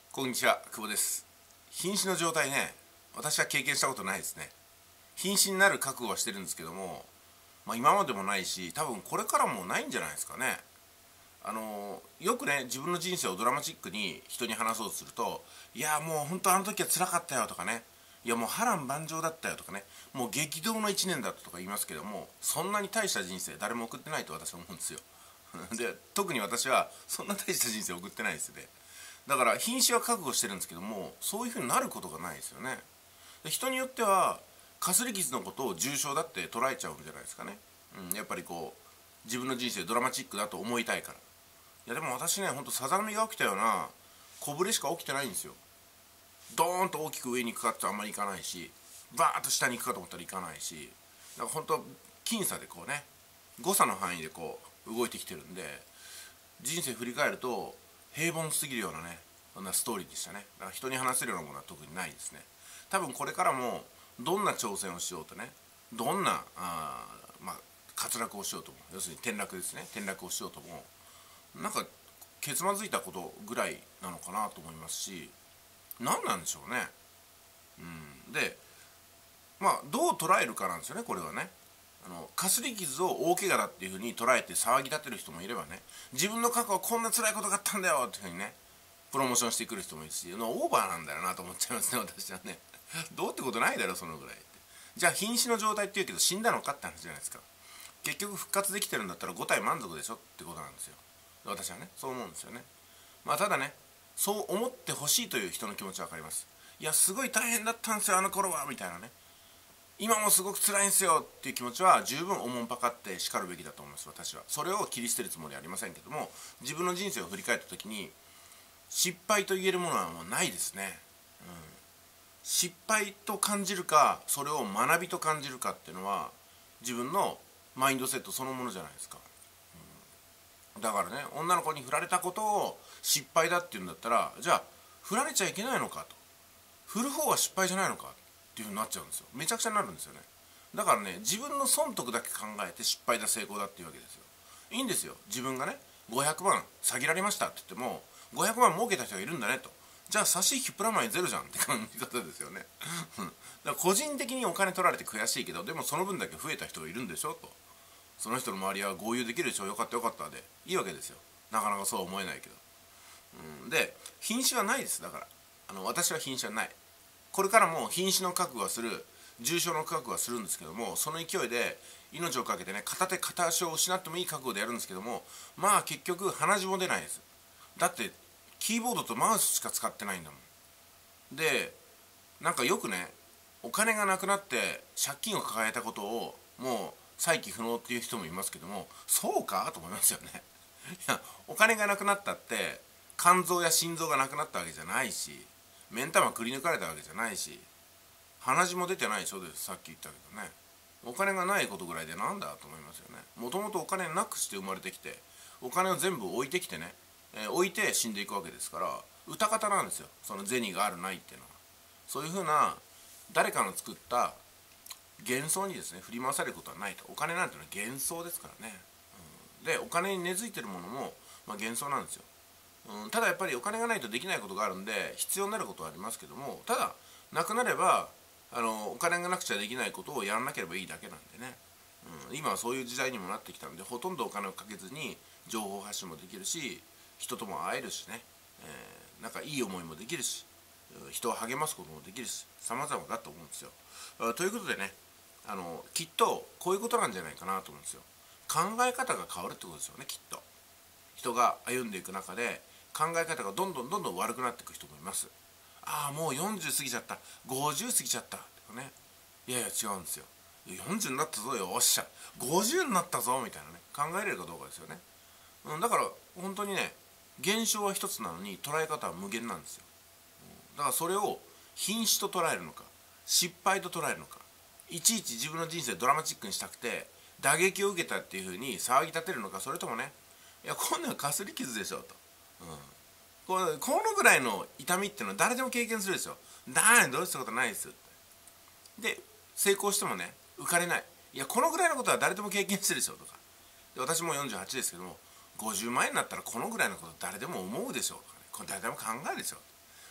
こんにちは、久保です。瀕死の状態ね、私は経験したことないですね。瀕死になる覚悟はしてるんですけども、今までもないし、多分これからもないんじゃないですかね。よくね、自分の人生をドラマチックに人に話そうとすると、いやもう本当あの時は辛かったよとかね、いやもう波乱万丈だったよとかね、もう激動の1年だったとか言いますけども、そんなに大した人生誰も送ってないと私は思うんですよ。で、特に私はそんな大した人生送ってないですね。だから瀕死は覚悟してるんですけども、そういうふうになることがないですよね。で、人によってはかすり傷のことを重傷だって捉えちゃうんじゃないですかね。やっぱりこう自分の人生ドラマチックだと思いたいから。いやでも私ね、ほんとさざ波が起きたような小ぶれしか起きてないんですよ。ドーンと大きく上に行くかってあんまりいかないし、バーッと下に行くかと思ったらいかないし、だから本当僅差でこうね、誤差の範囲でこう動いてきてるんで、人生振り返ると平凡すぎるようなね、そんなストーリーでしたね。だから人に話せるようなものは特にないですね。多分これからもどんな挑戦をしようとね、どんな滑落をしようとも、要するに転落ですね、転落をしようとも、なんかけつまずいたことぐらいなのかなと思いますし、何なんでしょうね。で、どう捉えるかなんですよね、これはね。かすり傷を大怪我だっていうふうに捉えて騒ぎ立てる人もいればね、自分の過去はこんな辛いことがあったんだよっていうふうにね、プロモーションしてくる人もいるし、オーバーなんだよなと思っちゃいますね、私はね。どうってことないだろそのぐらいって。じゃあ瀕死の状態って言うけど死んだのかって話じゃないですか。結局復活できてるんだったら5体満足でしょってことなんですよ。私はね、そう思うんですよね。ただね、そう思ってほしいという人の気持ちは分かります。いやすごい大変だったんですよあの頃はみたいなね、今もすごく辛いんですよっていう気持ちは十分おもんぱかってしかるべきだと思います。私はそれを切り捨てるつもりはありませんけども、自分の人生を振り返った時に失敗と言えるものはもうないですね。失敗と感じるかそれを学びと感じるかっていうのは自分のマインドセットそのものじゃないですか。だからね、女の子に振られたことを失敗だっていうんだったら、じゃあ振られちゃいけないのかと、振る方は失敗じゃないのかっていうふうになっちゃうんですよ。めちゃくちゃになるんですよね。だからね、自分の損得だけ考えて失敗だ成功だっていうわけですよ。いいんですよ、自分がね500万詐欺られましたって言っても500万儲けた人がいるんだねと、じゃあ差し引きプラマイゼロじゃんって感じ方ですよね。だから個人的にお金取られて悔しいけど、でもその分だけ増えた人がいるんでしょと、その人の周りは合流できるでしょ、よかったよかったでいいわけですよ。なかなかそうは思えないけど、で瀕死はないです。だから私は瀕死はない。これからも瀕死の覚悟はする、重症の覚悟はするんですけども、その勢いで命をかけてね、片手片足を失ってもいい覚悟でやるんですけども、結局鼻血も出ないです。だってキーボードとマウスしか使ってないんだもん。で、なんかよくね、お金がなくなって借金を抱えたことをもう再起不能っていう人もいますけども、そうかと思いますよね。いや、お金がなくなったって肝臓や心臓がなくなったわけじゃないし、目ん玉くり抜かれたわけじゃないし、鼻血も出てないでしょ。でさっき言ったけどね、お金がないことぐらいでなんだと思いますよね。もともとお金なくして生まれてきて、お金を全部置いてきてね、置いて死んでいくわけですから、歌方なんですよ、その銭があるないっていうのは。そういうふうな誰かの作った幻想にですね振り回されることはないと。お金なんていうのは幻想ですからね。でお金に根付いてるものも、幻想なんですよ。ただやっぱりお金がないとできないことがあるんで必要になることはありますけども、ただなくなればお金がなくちゃできないことをやらなければいいだけなんでね、今はそういう時代にもなってきたんで、ほとんどお金をかけずに情報発信もできるし、人とも会えるしね、なんかいい思いもできるし、人を励ますこともできるし、様々だと思うんですよ。ということでね、きっとこういうことなんじゃないかなと思うんですよ。考え方が変わるってことですよね、きっと。人が歩んでいく中で考え方がどんどんどんどん悪くなっていく人もいます。ああもう40過ぎちゃった、50過ぎちゃったとかね、いやいや違うんですよ。40になったぞ、よっしゃ50になったぞみたいなね、考えれるかどうかですよね。だから本当にね、現象は一つなのに捉え方は無限なんですよ。だからそれを瀕死と捉えるのか失敗と捉えるのか、いちいち自分の人生ドラマチックにしたくて打撃を受けたっていう風に騒ぎ立てるのか、それともね、いやこんなのかすり傷でしょと、このぐらいの痛みっていうのは誰でも経験するでしょ。どうしたことないですで、成功してもね浮かれない、いやこのぐらいのことは誰でも経験してるでしょとか、で私も48ですけども、50万円になったらこのぐらいのこと誰でも思うでしょとかね、これ誰でも考えるでしょ。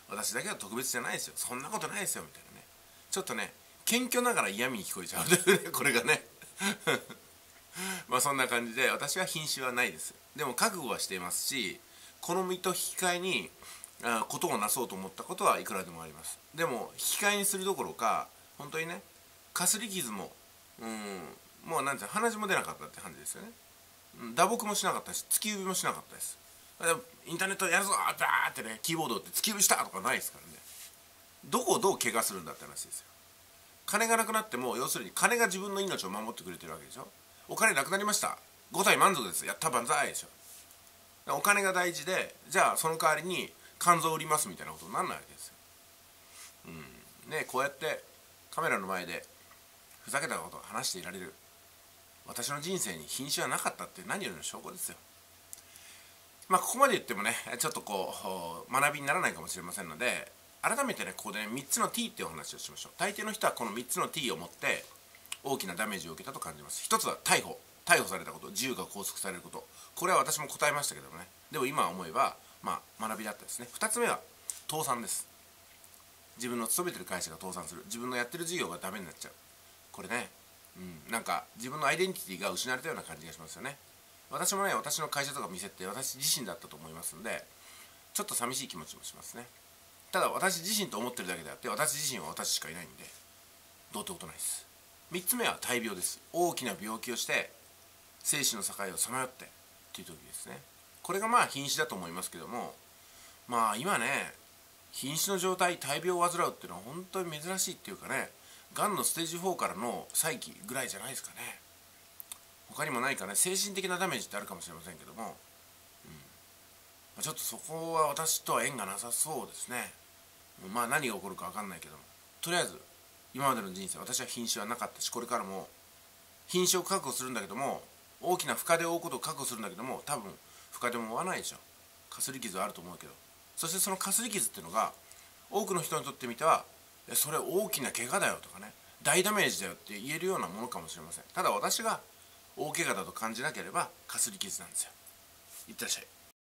私だけは特別じゃないですよ、そんなことないですよみたいなね、ちょっとね謙虚ながら嫌味に聞こえちゃうというね、これがねまあそんな感じで、私は瀕死はないです。でも覚悟はしていますし、この身と引き換えにことをなそうと思ったことはいくらでもあります。でも引き換えにするどころか、本当にね、かすり傷ももうなんていうの、鼻血も出なかったって感じですよね。打撲もしなかったし、突き指もしなかったです。インターネットやるぞーってね、キーボードって突き指したとかないですからね。どこをどう怪我するんだって話ですよ。金がなくなっても、要するに金が自分の命を守ってくれてるわけでしょ。お金なくなりました、5体満足です、やった万歳でしょ。お金が大事で、じゃあその代わりに肝臓を売りますみたいなことにならないわけですよ。ね、こうやってカメラの前でふざけたことを話していられる私の人生に瀕死はなかったって何よりの証拠ですよ。まあここまで言ってもね、ちょっとこう学びにならないかもしれませんので、改めてね、ここでね、3つの T っていうお話をしましょう。大抵の人はこの3つの T を持って大きなダメージを受けたと感じます。1つは逮捕されたこと、自由が拘束されること。これは私も答えましたけどもね、でも今思えばまあ学びだったですね。2つ目は倒産です。自分の勤めてる会社が倒産する、自分のやってる事業がダメになっちゃう。これね、なんか自分のアイデンティティが失われたような感じがしますよね。私もね、私の会社とか店って私自身だったと思いますので、ちょっと寂しい気持ちもしますね。ただ私自身と思ってるだけであって、私自身は私しかいないんでどうってことないです。3つ目は大病です。大きな病気をして生死の境をさまよってっていう時ですね。これがまあ瀕死だと思いますけども、まあ今ね、瀕死の状態、大病を患うっていうのは本当に珍しいっていうかね、がんのステージ4からの再起ぐらいじゃないですかね。他にもないかね、精神的なダメージってあるかもしれませんけども、ちょっとそこは私とは縁がなさそうですね。まあ何が起こるか分かんないけども、とりあえず今までの人生、私は瀕死はなかったし、これからも瀕死を確保するんだけども、大きな深手を負うことを確保するんだけども、多分深手も負わないでしょ。かすり傷はあると思うけど、そしてそのかすり傷っていうのが多くの人にとってみては、それ大きな怪我だよとかね、大ダメージだよって言えるようなものかもしれません。ただ私が大怪我だと感じなければかすり傷なんですよ。いってらっしゃい。